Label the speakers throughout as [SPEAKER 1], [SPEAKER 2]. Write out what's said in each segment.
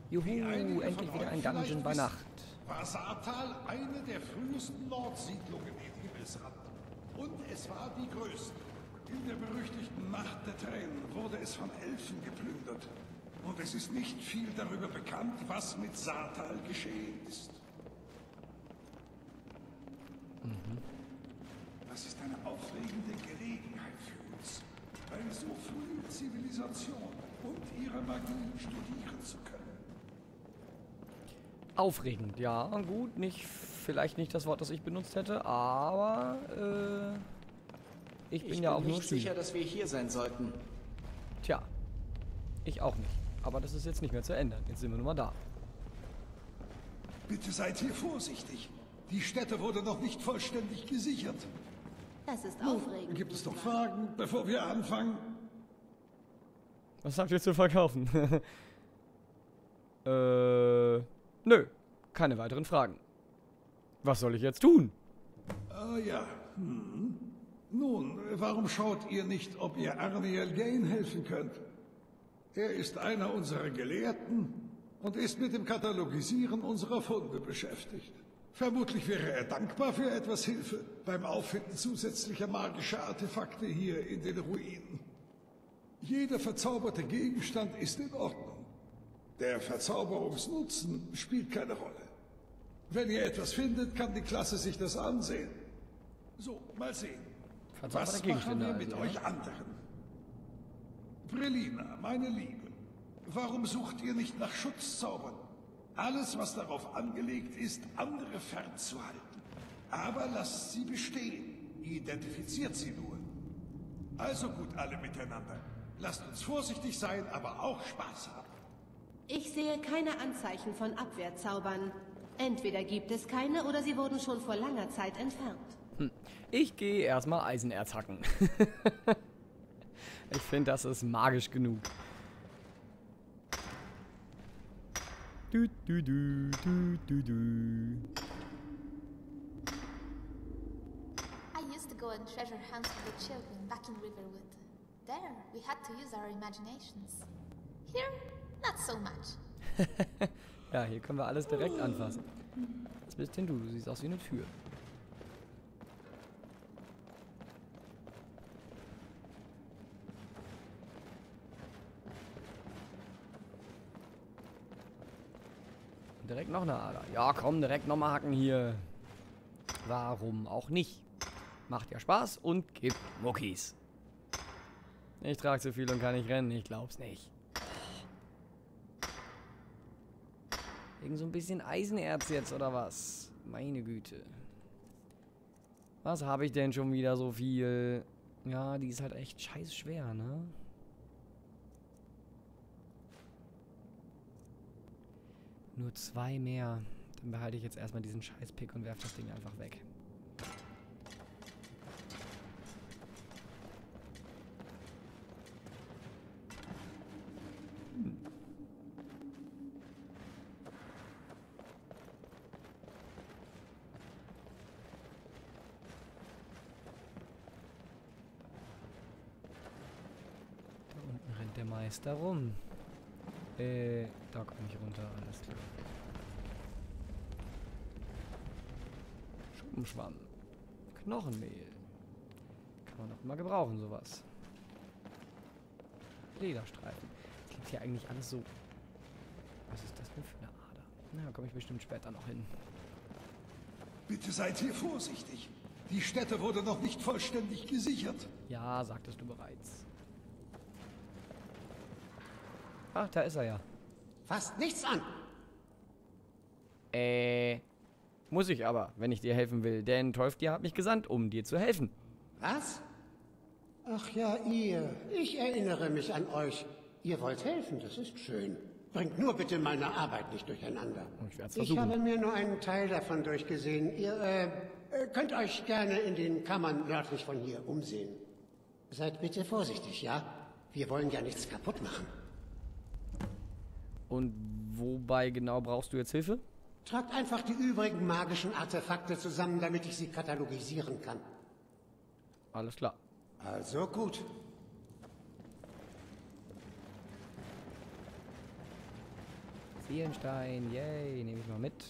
[SPEAKER 1] Juhu, endlich wieder ein Dungeon bei Nacht.
[SPEAKER 2] War Saartal eine der frühesten Nordsiedlungen in Himmelsrand. Und es war die größte. In der berüchtigten Nacht der Tränen wurde es von Elfen geplündert. Und es ist nicht viel darüber bekannt, was mit Saartal geschehen ist. Das ist eine aufregende Gelegenheit für uns, eine so frühe Zivilisation und ihre Magie studieren zu können.
[SPEAKER 1] Aufregend, ja, gut, vielleicht nicht das Wort, das ich benutzt hätte, aber ich bin ja auch nur
[SPEAKER 3] nicht sicher, dass wir hier sein sollten.
[SPEAKER 1] Tja, ich auch nicht. Aber das ist jetzt nicht mehr zu ändern. Jetzt sind wir nun mal da.
[SPEAKER 2] Bitte seid hier vorsichtig. Die Stätte wurde noch nicht vollständig gesichert.
[SPEAKER 4] Das ist aufregend.
[SPEAKER 2] Gibt es noch Fragen, bevor wir anfangen?
[SPEAKER 1] Was habt ihr zu verkaufen? Nö. Keine weiteren Fragen. Was soll ich jetzt tun?
[SPEAKER 2] Ah ja. Nun, warum schaut ihr nicht, ob ihr Arniel Gain helfen könnt? Er ist einer unserer Gelehrten und ist mit dem Katalogisieren unserer Funde beschäftigt. Vermutlich wäre er dankbar für etwas Hilfe beim Auffinden zusätzlicher magischer Artefakte hier in den Ruinen. Jeder verzauberte Gegenstand ist in Ordnung. Der Verzauberungsnutzen spielt keine Rolle. Wenn ihr etwas findet, kann die Klasse sich das ansehen. So, mal sehen. Was machen wir mit euch anderen? Brillina, meine Liebe, warum sucht ihr nicht nach Schutzzaubern? Alles, was darauf angelegt ist, andere fernzuhalten. Aber lasst sie bestehen. Identifiziert sie nur. Also gut, alle miteinander. Lasst uns vorsichtig sein, aber auch Spaß haben.
[SPEAKER 4] Ich sehe keine Anzeichen von Abwehrzaubern. Entweder gibt es keine oder sie wurden schon vor langer Zeit entfernt.
[SPEAKER 1] Ich gehe erstmal Eisenerz hacken. Ich finde, das ist magisch genug. Du, du, du, du, du, du.
[SPEAKER 5] I used to go on treasure hunts with the children back in Riverwood. There, we had to use our imaginations. Here, not so much.
[SPEAKER 1] Ja, hier können wir alles direkt anfassen. Was bist denn du? Du siehst aus wie eine Tür. Und direkt noch eine Ader. Ja, komm, direkt nochmal hacken hier. Warum auch nicht? Macht ja Spaß und gibt Muckis. Ich trage zu viel und kann nicht rennen. Ich glaub's nicht. Irgend so ein bisschen Eisenerz jetzt, oder was? Meine Güte. Was habe ich denn schon wieder so viel? Ja, die ist halt echt scheiß schwer, ne? Nur 2 mehr. Dann behalte ich jetzt erstmal diesen Scheiß-Pick und werfe das Ding einfach weg. Der Meister rum. Da komme ich runter, alles klar. Schuppenschwamm. Knochenmehl. Kann man auch mal gebrauchen, sowas. Lederstreifen. Das liegt hier eigentlich alles so. Was ist das denn für eine Ader? Na, da komme ich bestimmt später noch hin.
[SPEAKER 2] Bitte seid hier vorsichtig. Die Stätte wurde noch nicht vollständig gesichert.
[SPEAKER 1] Ja, sagtest du bereits. Ach, da ist er ja.
[SPEAKER 3] Fasst nichts an!
[SPEAKER 1] Muss ich aber, wenn ich dir helfen will, denn Teufel hat mich gesandt, um dir zu helfen.
[SPEAKER 3] Was? Ach ja, ihr. Ich erinnere mich an euch. Ihr wollt helfen, das ist schön. Bringt nur bitte meine Arbeit nicht durcheinander.
[SPEAKER 1] Ich werd's
[SPEAKER 3] Ich
[SPEAKER 1] versuchen.
[SPEAKER 3] habe mir nur einen Teil davon durchgesehen. Ihr könnt euch gerne in den Kammern nördlich von hier umsehen. Seid bitte vorsichtig, ja? Wir wollen ja nichts kaputt machen.
[SPEAKER 1] Und wobei genau brauchst du jetzt Hilfe?
[SPEAKER 3] Tragt einfach die übrigen magischen Artefakte zusammen, damit ich sie katalogisieren kann.
[SPEAKER 1] Alles klar.
[SPEAKER 3] Also gut.
[SPEAKER 1] Seelenstein, yay, nehme ich mal mit.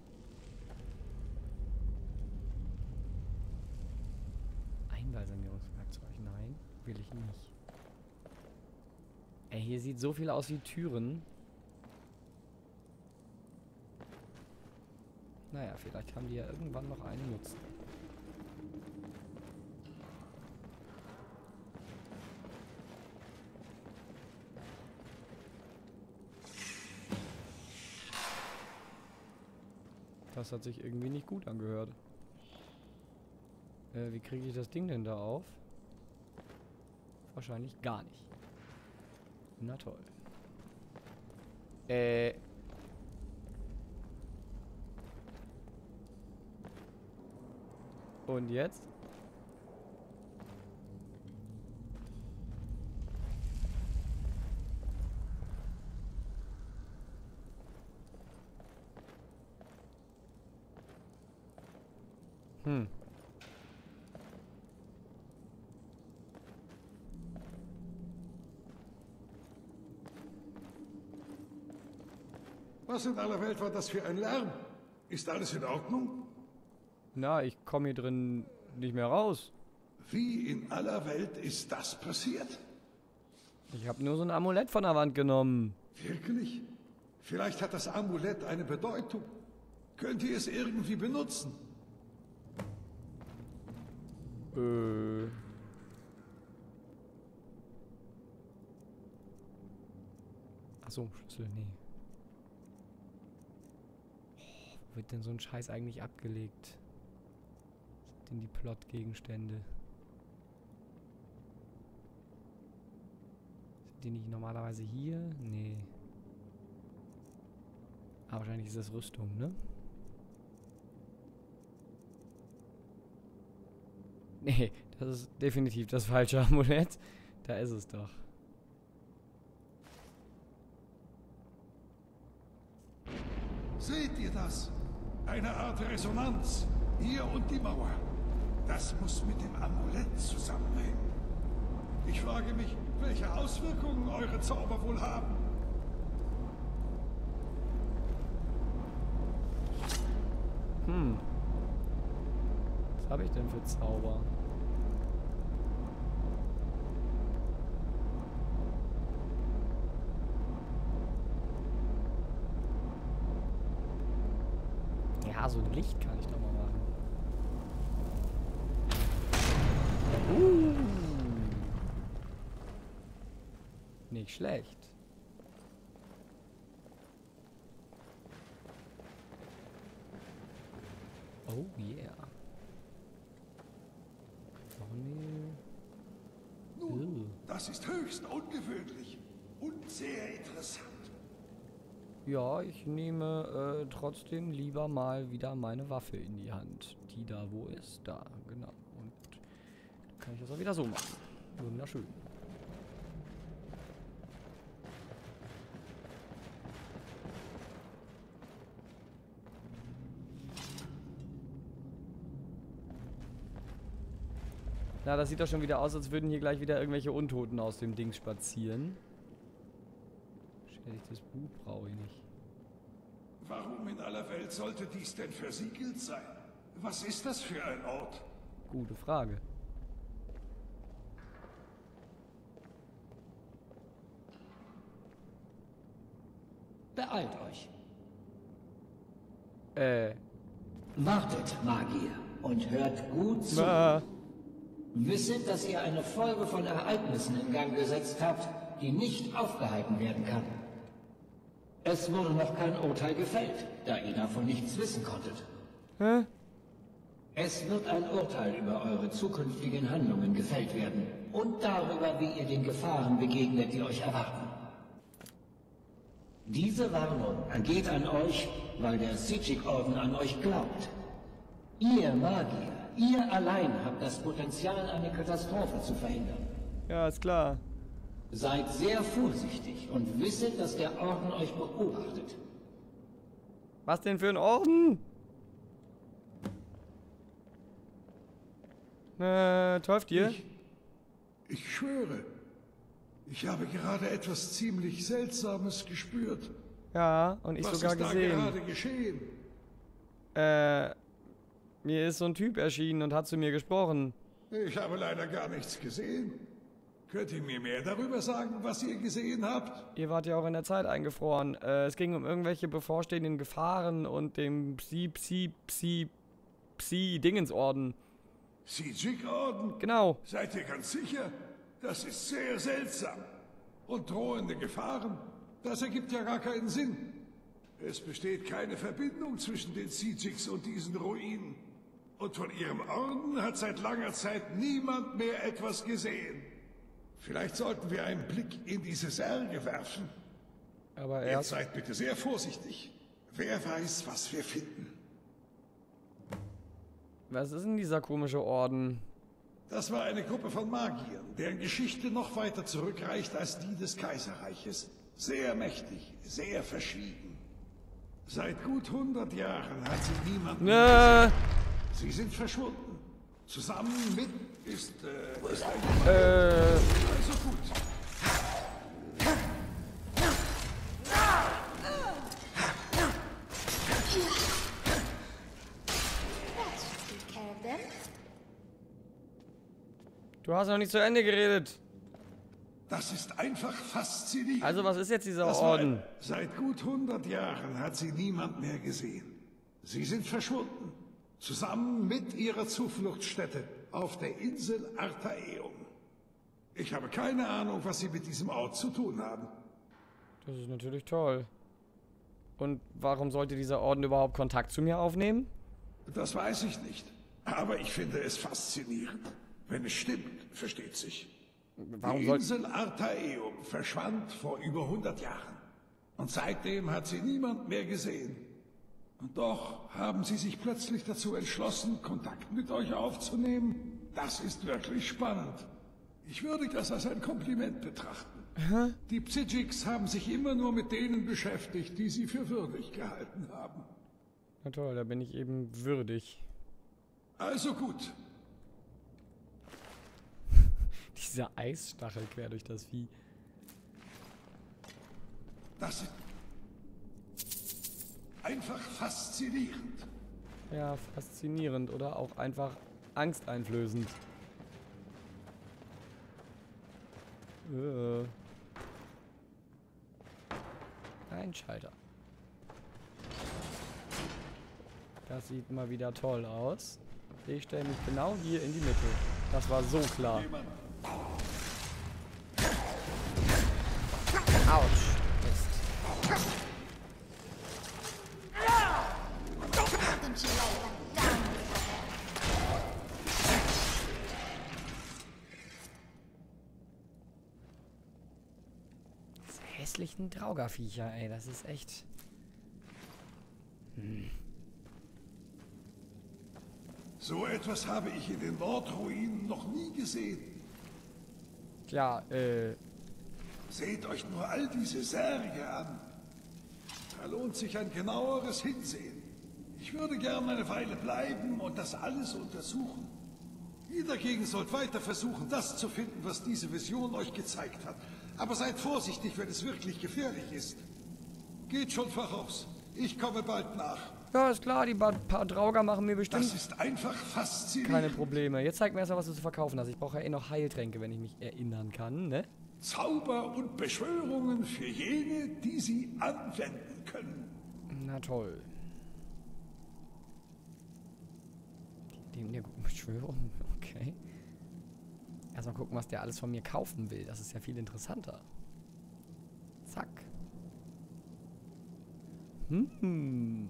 [SPEAKER 1] Einbalsamierungswerkzeug, nein, will ich nicht. Ey, hier sieht so viel aus wie Türen. Naja, vielleicht haben die ja irgendwann noch einen Nutzen. Das hat sich irgendwie nicht gut angehört. Wie kriege ich das Ding denn da auf? Wahrscheinlich gar nicht. Na toll. Und jetzt?
[SPEAKER 2] Was in aller Welt war das für ein Lärm? Ist alles in Ordnung?
[SPEAKER 1] Na, ich komme hier drin nicht mehr raus.
[SPEAKER 2] Wie in aller Welt ist das passiert?
[SPEAKER 1] Ich habe nur so ein Amulett von der Wand genommen.
[SPEAKER 2] Wirklich? Vielleicht hat das Amulett eine Bedeutung. Könnt ihr es irgendwie benutzen?
[SPEAKER 1] Achso, Schlüssel, nee. Wo wird denn so ein Scheiß eigentlich abgelegt? Was sind denn die Plot-Gegenstände? Sind die nicht normalerweise hier? Nee. Aber wahrscheinlich ist das Rüstung, ne? Nee, das ist definitiv das falsche Amulett. Da ist es doch.
[SPEAKER 2] Seht ihr das? Eine Art Resonanz. Ihr und die Mauer. Das muss mit dem Amulett zusammenhängen. Ich frage mich, welche Auswirkungen eure Zauber wohl haben.
[SPEAKER 1] Was habe ich denn für Zauber? Ja, so ein Licht kann ich doch mal machen. Nicht schlecht. Oh yeah.
[SPEAKER 2] Nun, das ist höchst ungewöhnlich und sehr interessant.
[SPEAKER 1] Ja, ich nehme trotzdem lieber mal wieder meine Waffe in die Hand. Die da wo ist? Da, genau. Und dann kann ich das auch wieder so machen. Wunderschön. Na, das sieht doch schon wieder aus, als würden hier gleich wieder irgendwelche Untoten aus dem Ding spazieren. Schädigtes Buch brauche ich nicht.
[SPEAKER 2] Warum in aller Welt sollte dies denn versiegelt sein? Was ist das für ein Ort?
[SPEAKER 1] Gute Frage.
[SPEAKER 6] Beeilt euch.
[SPEAKER 7] Wartet, Magier, und hört gut zu. Wisset, dass ihr eine Folge von Ereignissen in Gang gesetzt habt, die nicht aufgehalten werden kann. Es wurde noch kein Urteil gefällt, da ihr davon nichts wissen konntet. Es wird ein Urteil über eure zukünftigen Handlungen gefällt werden und darüber, wie ihr den Gefahren begegnet, die euch erwarten. Diese Warnung ergeht an euch, weil der Sitchik-Orden an euch glaubt. Ihr Magier, ihr allein habt das Potenzial, eine Katastrophe zu verhindern.
[SPEAKER 1] Ja, ist klar.
[SPEAKER 7] Seid sehr vorsichtig und wisset, dass der Orden euch beobachtet.
[SPEAKER 1] Was denn für ein Orden? Teufel.
[SPEAKER 2] Ich schwöre, ich habe gerade etwas ziemlich Seltsames gespürt.
[SPEAKER 1] Ja, und ich
[SPEAKER 2] Was
[SPEAKER 1] sogar
[SPEAKER 2] ist da
[SPEAKER 1] gesehen.
[SPEAKER 2] gerade geschehen?
[SPEAKER 1] Mir ist so ein Typ erschienen und hat zu mir gesprochen.
[SPEAKER 2] Ich habe leider gar nichts gesehen. Könnt ihr mir mehr darüber sagen, was ihr gesehen habt?
[SPEAKER 1] Ihr wart ja auch in der Zeit eingefroren. Es ging um irgendwelche bevorstehenden Gefahren und dem Psi-Dingensorden.
[SPEAKER 2] Sijik-Orden?
[SPEAKER 1] Genau.
[SPEAKER 2] Seid ihr ganz sicher? Das ist sehr seltsam. Und drohende Gefahren? Das ergibt ja gar keinen Sinn. Es besteht keine Verbindung zwischen den Sijiks und diesen Ruinen. Und von ihrem Orden hat seit langer Zeit niemand mehr etwas gesehen. Vielleicht sollten wir einen Blick in diese Särge werfen.
[SPEAKER 1] Aber
[SPEAKER 2] Jetzt
[SPEAKER 1] erst...
[SPEAKER 2] seid bitte sehr vorsichtig. Wer weiß, was wir finden.
[SPEAKER 1] Was ist denn dieser komische Orden?
[SPEAKER 2] Das war eine Gruppe von Magiern, deren Geschichte noch weiter zurückreicht als die des Kaiserreiches. Sehr mächtig, sehr verschieden. Seit gut 100 Jahren hat sie niemand mehr gesehen. Sie sind verschwunden. Zusammen mit ist ein Also gut.
[SPEAKER 5] That should take care of them.
[SPEAKER 1] Du hast noch nicht zu Ende geredet.
[SPEAKER 2] Das ist einfach faszinierend.
[SPEAKER 1] Also was ist jetzt dieser
[SPEAKER 2] Das war
[SPEAKER 1] Orden?
[SPEAKER 2] Seit gut 100 Jahren hat sie niemand mehr gesehen. Sie sind verschwunden. Zusammen mit ihrer Zufluchtsstätte auf der Insel Artaeum. Ich habe keine Ahnung, was sie mit diesem Ort zu tun haben.
[SPEAKER 1] Das ist natürlich toll. Und warum sollte dieser Orden überhaupt Kontakt zu mir aufnehmen?
[SPEAKER 2] Das weiß ich nicht. Aber ich finde es faszinierend. Wenn es stimmt, versteht sich.
[SPEAKER 1] Warum
[SPEAKER 2] Die
[SPEAKER 1] soll...
[SPEAKER 2] Insel Artaeum verschwand vor über 100 Jahren. Und seitdem hat sie niemand mehr gesehen. Und doch haben sie sich plötzlich dazu entschlossen, Kontakt mit euch aufzunehmen. Das ist wirklich spannend. Ich würde das als ein Kompliment betrachten. Die Psijiks haben sich immer nur mit denen beschäftigt, die sie für würdig gehalten haben.
[SPEAKER 1] Na toll, da bin ich eben würdig.
[SPEAKER 2] Also gut.
[SPEAKER 1] Dieser Eisstachel quer durch das Vieh.
[SPEAKER 2] Das ist einfach faszinierend.
[SPEAKER 1] Ja, faszinierend oder auch einfach angsteinflößend. Ein Schalter. Das sieht mal wieder toll aus. Ich stelle mich genau hier in die Mitte. Das war so klar. Autsch. Mist.
[SPEAKER 5] Didn't you lay them down before?
[SPEAKER 1] Diese hässlichen Draugerviecher, ey. Das ist echt...
[SPEAKER 2] So etwas habe ich in den Nordruinen noch nie gesehen.
[SPEAKER 1] Tja,
[SPEAKER 2] Seht euch nur all diese Särge an. Da lohnt sich ein genaueres Hinsehen. Ich würde gern eine Weile bleiben und das alles untersuchen. Ihr dagegen sollt weiter versuchen, das zu finden, was diese Vision euch gezeigt hat. Aber seid vorsichtig, wenn es wirklich gefährlich ist. Geht schon voraus. Ich komme bald nach.
[SPEAKER 1] ja, ist klar, die paar Drauger machen mir bestimmt
[SPEAKER 2] Das ist einfach faszinierend.
[SPEAKER 1] keine Probleme. Jetzt zeig mir erstmal, was du zu verkaufen hast. Ich brauche ja eh noch Heiltränke, wenn ich mich erinnern kann, ne?
[SPEAKER 2] Zauber und Beschwörungen für jene, die sie anwenden können.
[SPEAKER 1] Na toll. Der Beschwörung, okay. Erstmal gucken, was der alles von mir kaufen will. Das ist ja viel interessanter. Zack. Klingt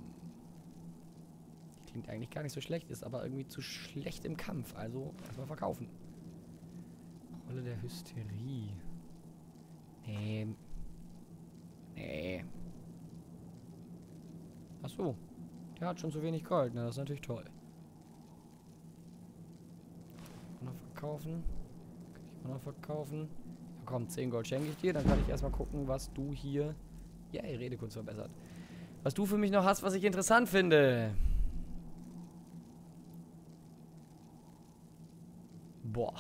[SPEAKER 1] eigentlich gar nicht so schlecht, ist aber irgendwie zu schlecht im Kampf. Also erstmal verkaufen. Rolle der Hysterie. Nee. Ach so. Der hat schon zu wenig Gold, ne? Das ist natürlich toll. Noch verkaufen. Kann ich auch noch verkaufen. Ja, komm, 10 Gold schenke ich dir. Dann kann ich erstmal gucken, was du hier... Ja, die Redekunst verbessert. Was du für mich noch hast, was ich interessant finde. Boah.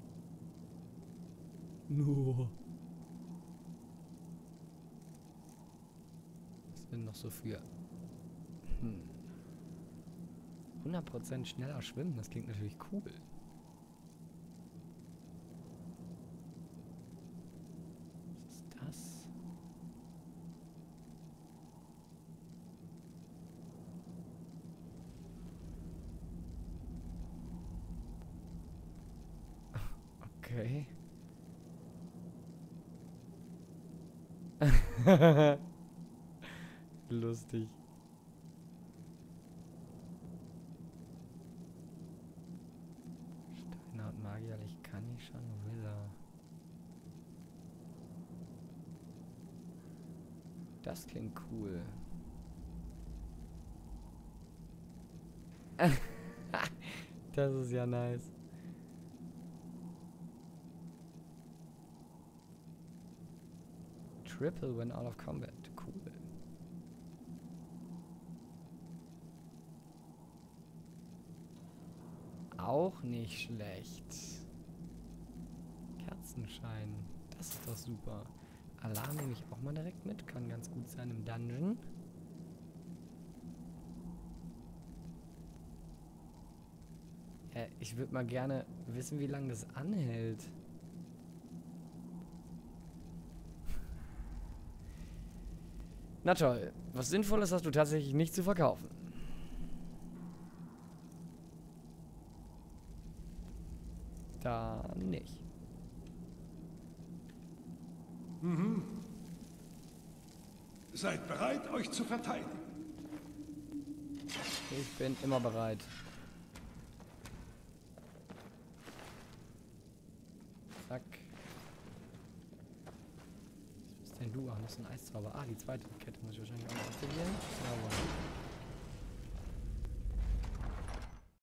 [SPEAKER 1] Nur. denn noch so für? 100% schneller schwimmen, das klingt natürlich cool. Was ist das? Okay. Lustig. Steinhaut Magierlich kann ich schon, will er. Das klingt cool. Das ist ja nice. Triple when out of combat. Cool. Auch nicht schlecht. Kerzenschein. Das ist doch super. Alarm nehme ich auch mal direkt mit. Kann ganz gut sein im Dungeon. Ich würde mal gerne wissen, wie lange das anhält. Na toll. Was Sinnvolles hast du tatsächlich nicht zu verkaufen. Da nicht.
[SPEAKER 2] Seid bereit, euch zu verteidigen.
[SPEAKER 1] Ich bin immer bereit. Zack. Was bist denn du? Ach, noch so ein Eiszauber. Ah, die zweite Kette muss ich wahrscheinlich auch noch aktivieren.